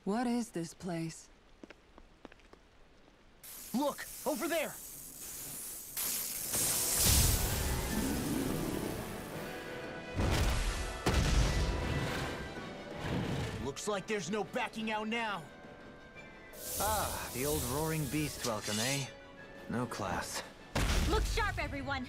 What is this place? Look! Over there! Looks like there's no backing out now. Ah, the old roaring beast welcome, eh? No class. Look sharp, everyone!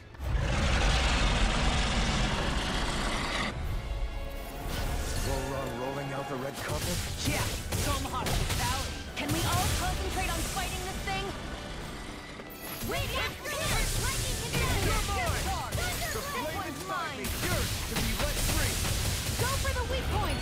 Rolling out the red carpet? Yeah, some hospitality. Can we all concentrate on fighting this thing? Wait, lightning conditions! The flame inside me yearns to be let free. Go for the weak point!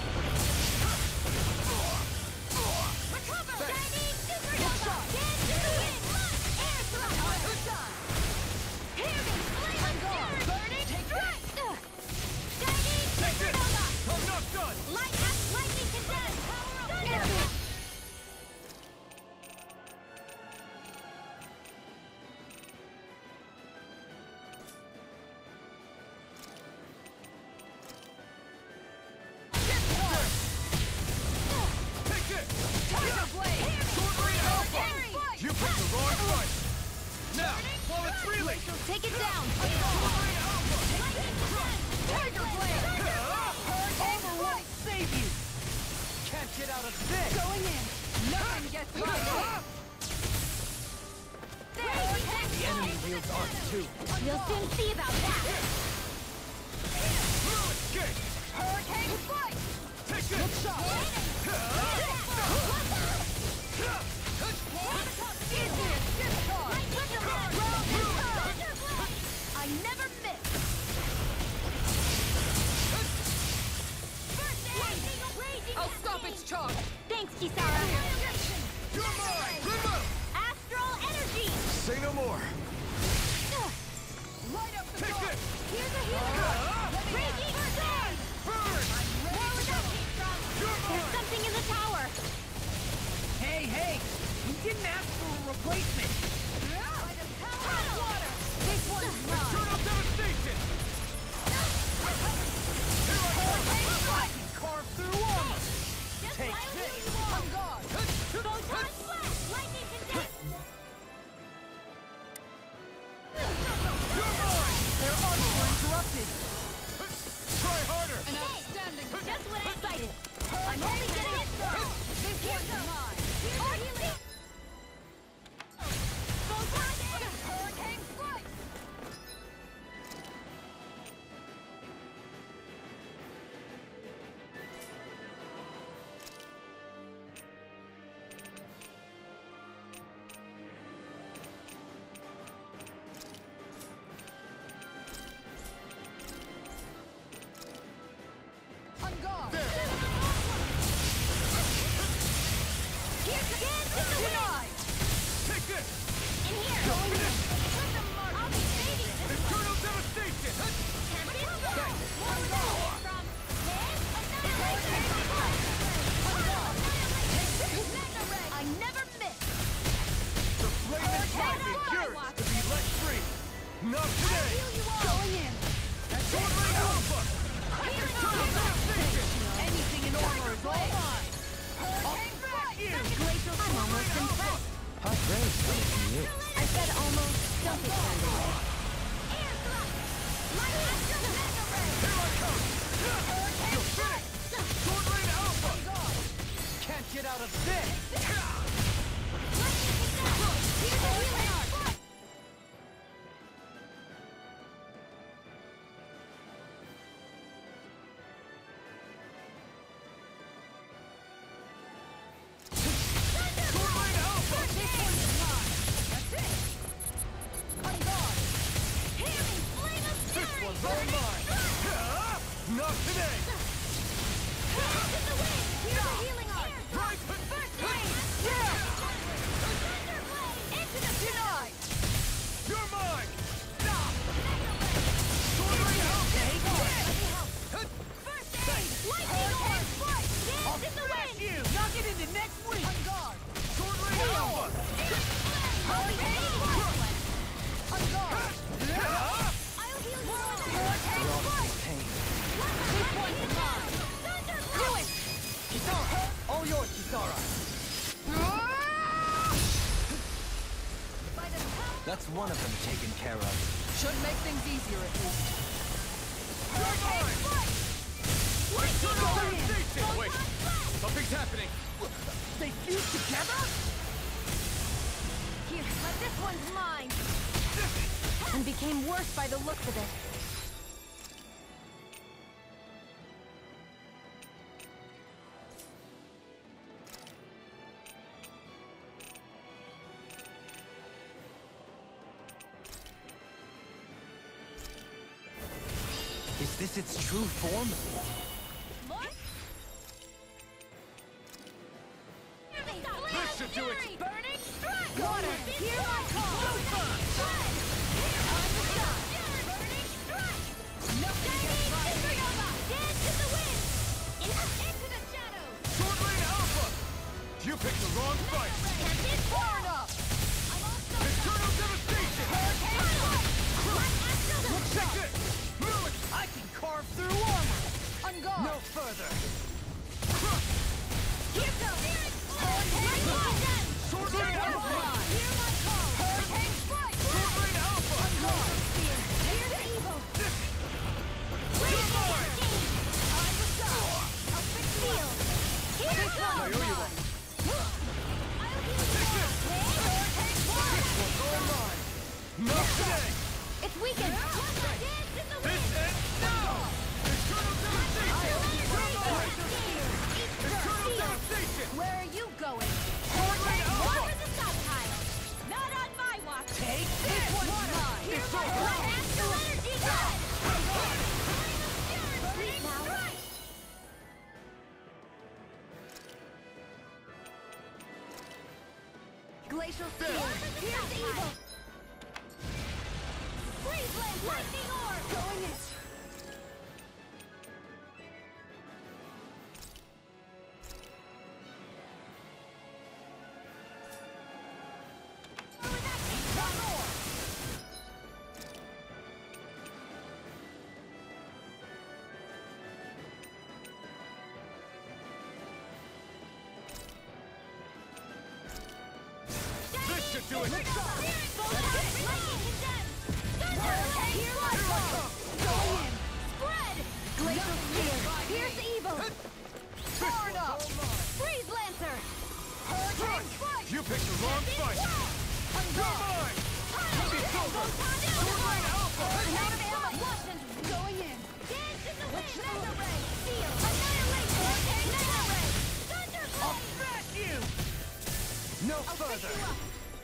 Recover! Shining supernova! Dance to the wind! Air thrust! Hear me! Flame! Burning strike! Shining supernova! I'm not done! Lightning condense! Thunder! Take it down! Tiger Blade! Armor won't save you! Can't get out of this! Going in! Nothing gets by me! The enemy wields arms too. You'll soon see about that! Escape! Hurricane Strike! Take it! Look sharp! I never miss! I'll stop its charge! Thanks, Kisara! You're mine! Remove! Astral Energy! Say no more! Light up the Take dark! it! Here's a healer! Raging Storm! Burn! Where was that came from? There's something in the tower! Hey! We didn't ask for a replacement! By the power of water! This one's mine! Eternal devastation! Here I can carve through armor! Just Take while this! you walk. On guard! Photon Flash! Lightning Condense! You're mine! Their arms were interrupted! Try harder! An outstanding... Just what I cited! I'm only getting it strong! This one's mine! Here's a healing! Hurricane Strike! On guard! Here's the dance in the wind! Take this! In here! Going in! I'll be saving this one! Eternal devastation! Can't be strong! One more! From Annihilation! I never miss! The flame inside me yearns to be let free! Not today! Going in! Sword Ring Alpha! Eternal devastation! Anything in armor is all mine! I'm almost impressed. Hot praise coming from you. I said almost. Don't get carried away. Air thrust! Light Astral Mega Ray! Here I come! You're finished! Sword Ring Alpha! Can't get out of this! Lightning Condense! Here's a healing art! Sword Ring Alpha! This one's mine! That's it! On guard! Healing Flame of This Fury! one's all mine! Not today! Dance in the wind! Here's a healing art! Right! First wave! Thunder Blade! Into the denied! You're mine! Sword Ring Alpha! First aid! Lightning Orb! Dance in the wind! You! Knock it into next week! On guard! Sword Ring Alpha! I'll be ready to fight! On guard! Ah! I'll heal you with a hurricane strike! Pain. This one's mine! Thunder Blade! Kisara! All yours, Kisara! That's one of them taken care of. Should make things easier at least. Wait, something's happening. They fuse together? Here, but this one's mine. And became worse by the looks of it. Is this its true form? Look! This should do it. Burning strike! Water, Hear my call! Burning strike! Shining supernova! Dance in the wind! Into the shadows! Sword Rain Alpha! You picked the wrong fight. Champion form up! I'm also Eternal devastation. Take it. Move it. I can carve through armor! On guard! No further! Here goes! Hurricane! Sword Rain Alpha. Hear my call! Hurricane strike! Sword Rain Alpha. Spear! Hear the evil! You're mine. I'm the sun! I'll fix field! Here I goes! owe you one. I'll heal you all! Hurricane strike! All mine. Not today. It's weakened! Dance in the This wind! ends now. Eternal devastation. You're mine. Eternal devastation. Where are you going? Sword Rain Alpha. Water the stockpile! Not on my watch! Take this! Mine! Hear my call! Astral energy gun! Sleep now! Glacial Here's Spear! the evil! Freeze Lance! Lightning orb! Going it! One more! This should do it. Lightning condemned! Thunder! Hear my call! Go in! Spread! Glacial Spear! Here's the evil! Powered up! Freeze Lancer! Hurricane strike! You picked the wrong fight. On You're guard! mine. It's over. Sword Rain Alpha. Going in! Dance in the wind! Mega Ray! Seal! Annihilation! Mega Ray! Thunder I'll Blade! smash you. No I'll fix further! you up!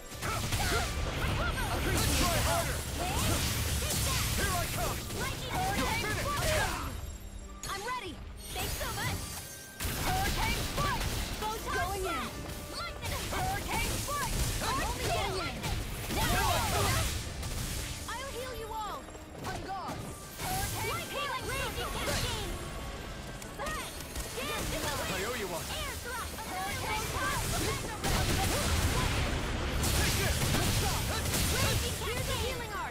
Let's try harder. Take that! Here I come. Lightning You're Hurricane finished. Strike! I'm ready! Thanks so much! Hurricane strike! Photon Going in. blast! Lightning! Hurricane strike! I'm only Going getting in! I'll heal you all! On guard! Light healing raging cascade! Spread! Dance in the I wind! owe you one. Air thrust! Hurricane thrust! Take it. Raging cascade! Healing art!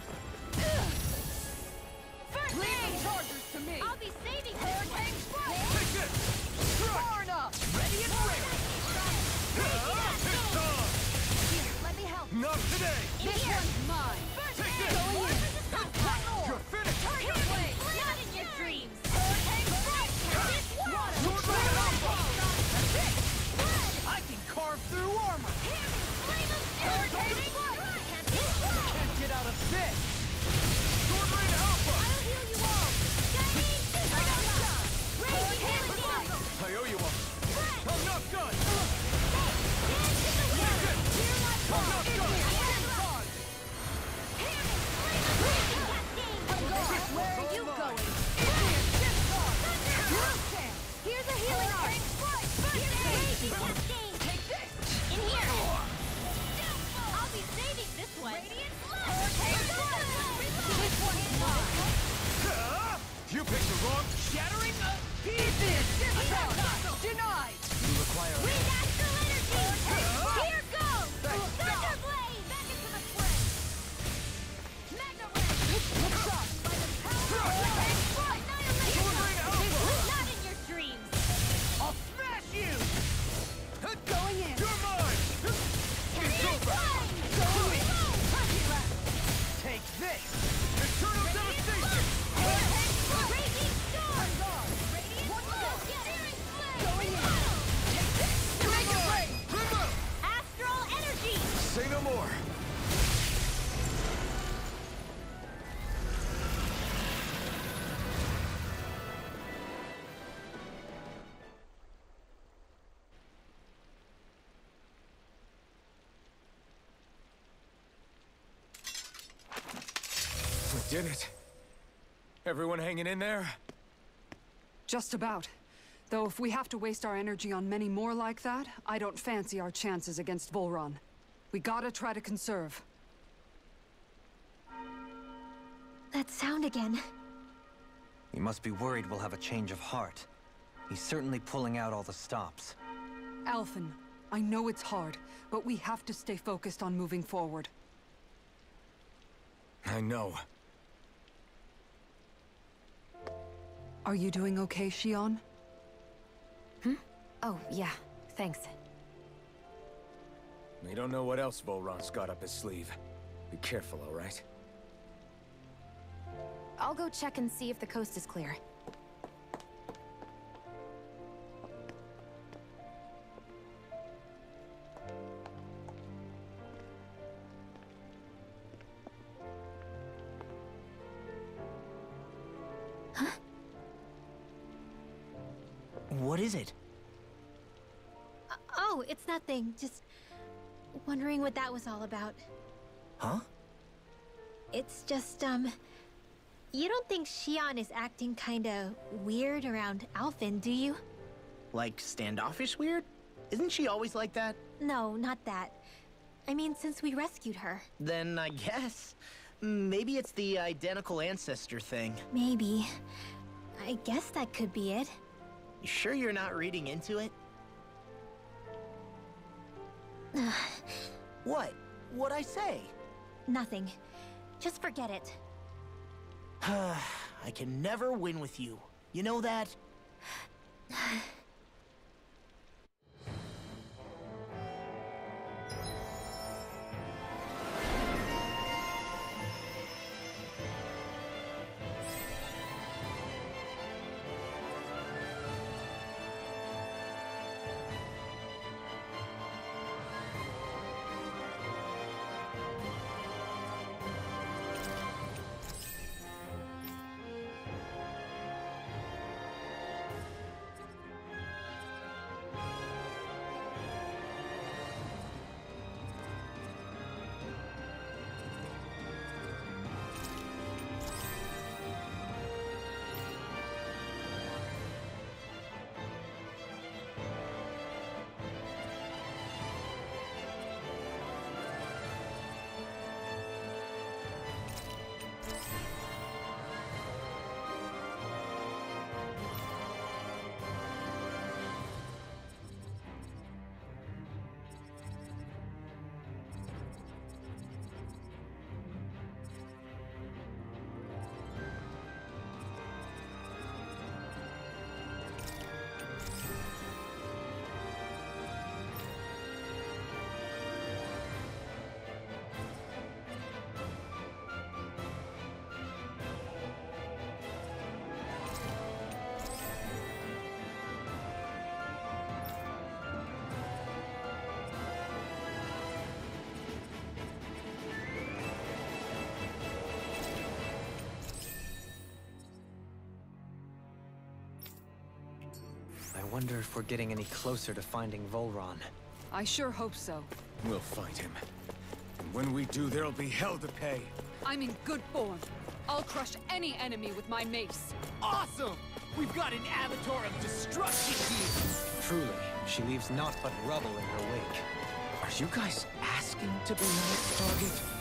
First Leave the aid! chargers to me! I'll be saving Hurricane strike! Take it. Strike. Far enough! Ready and ready! It's on. Here, let me help! Not today. This one's mine! First Take aid! this. Going in! Stockpile! You're finished. Turn your blade! Not in your dreams! Hurricane strike! Water! Sword Rain Alpha. Spread! I can carve through armor! Flame of Hurricane strike! Can't get out of this! Sword Rain Alpha. I'll heal you all! Shining supernova! Raging healing art! I owe you one. Spread! I'm not done. Dance in the wind! Hear my I'm call! not done. Where are you going? Here's a healing art! Here's a raging cascade! Take this! In here! I'll be saving this one! Radiant This one's mine! You picked the wrong. Shattering pieces! Denied! You require Wind astral energy! Here goes! Thunder blade! Back into the fray! Mega ray! Looks up! By the power of Hurricane strike! Sword Rain Alpha. Not in your dreams! I'll smash you. Going in! You're mine. It's over. Going in! did it. Everyone hanging in there? Just about. Though if we have to waste our energy on many more like that, I don't fancy our chances against Volron. We gotta try to conserve. That sound again. You must be worried we'll have a change of heart. He's certainly pulling out all the stops. Alphen, I know it's hard, but we have to stay focused on moving forward. I know. Are you doing okay, Shionne? Oh, yeah. Thanks. We don't know what else Volron's got up his sleeve. Be careful, all right? I'll go check and see if the coast is clear. What is it? Oh, it's nothing. Just wondering what that was all about. Huh? It's just, you don't think Shionne is acting kinda weird around Alphen, do you? Like standoffish weird? Isn't she always like that? No, not that. I mean, since we rescued her. Then I guess. Maybe it's the identical ancestor thing. Maybe. I guess that could be it. You sure you're not reading into it? What? What'd I say? Nothing. Just forget it. I can never win with you. You know that? I wonder if we're getting any closer to finding Volron. I sure hope so. We'll find him. And when we do, there'll be hell to pay. I'm in good form. I'll crush any enemy with my mace. Awesome! We've got an avatar of destruction here! Truly, she leaves naught but rubble in her wake. Are you guys asking to be my next target?